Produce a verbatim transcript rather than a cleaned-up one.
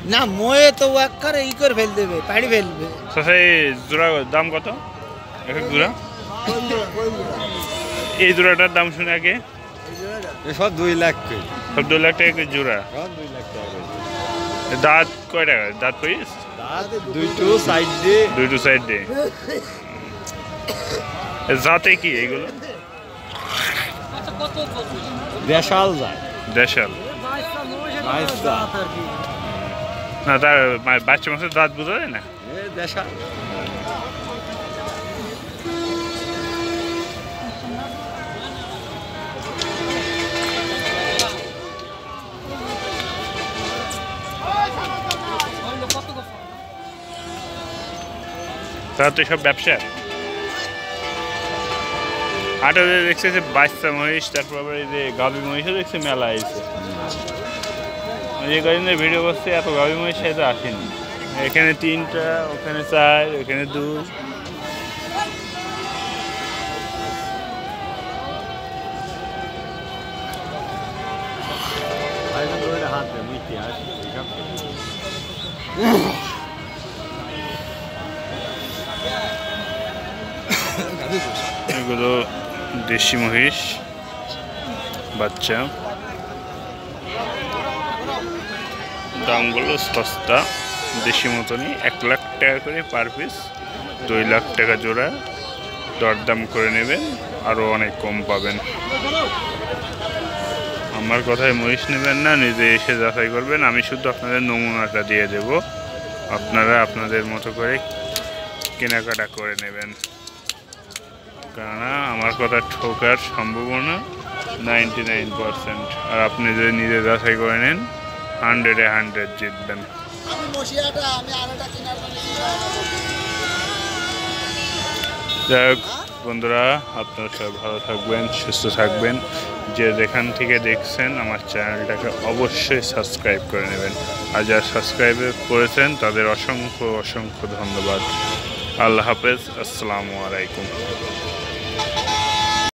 না ময়ে তো এক করে ই করে ফেল দেবে পাড়ি ফেলবে। সেই জোড়া দাম কত এক এক জোড়া? এই জোড়াটার দাম শুনে আগে সব দুই লাখ সব দুই লাখ টাকা জোড়া। দুই লাখ টাকা দাঁত কয় টাকা দাঁত কইস? দুইটো সাইড দিয়ে দুইটো সাইড দিয়ে। জাতে কি এগুলো? দেশাল যায় দেশাল না তার বাচ্চা মাছের দাঁত বোঝা যায় না দেশাল। তারা তো সব ব্যবসা আটা দেখছে যে বাচ্চা মহিষ তারপর আবার এই যে গাভী মহিষও দেখছে মেলা এসে যে কদিনের ভিডিও করছে এত গাভী মহিষ তো আসেনি। এখানে তিনটা ওখানে চার ওখানে দুই এগুলো দেশি মহিষ বাচ্চা দামগুলো সস্তা দেশি মতনই এক লাখ টাকা করে পার পিস দুই লাখ টাকা জোড়া দরদাম করে নেবেন আরও অনেক কম পাবেন। আমার কথায় মহিষ নেবেন না নিজে এসে যাচাই করবেন আমি শুধু আপনাদের নমুনাটা দিয়ে দেব আপনারা আপনাদের মতো করে কেনাকাটা করে নেবেন কেননা আমার কথা ঠকার সম্ভাবনা নাইনটি নাইন পার্সেন্ট আর আপনি যদি নিজে যাচাই করে নেন হান্ড্রেডে হান্ড্রেড জিতবেন। যাই হোক বন্ধুরা আপনারা সবাই ভালো থাকবেন সুস্থ থাকবেন যে যেখান থেকে দেখছেন আমার চ্যানেলটাকে অবশ্যই সাবস্ক্রাইব করে নেবেন আর যারা সাবস্ক্রাইব করেছেন তাদের অসংখ্য অসংখ্য ধন্যবাদ। আল্লাহ হাফেজ আসসালামু আলাইকুম।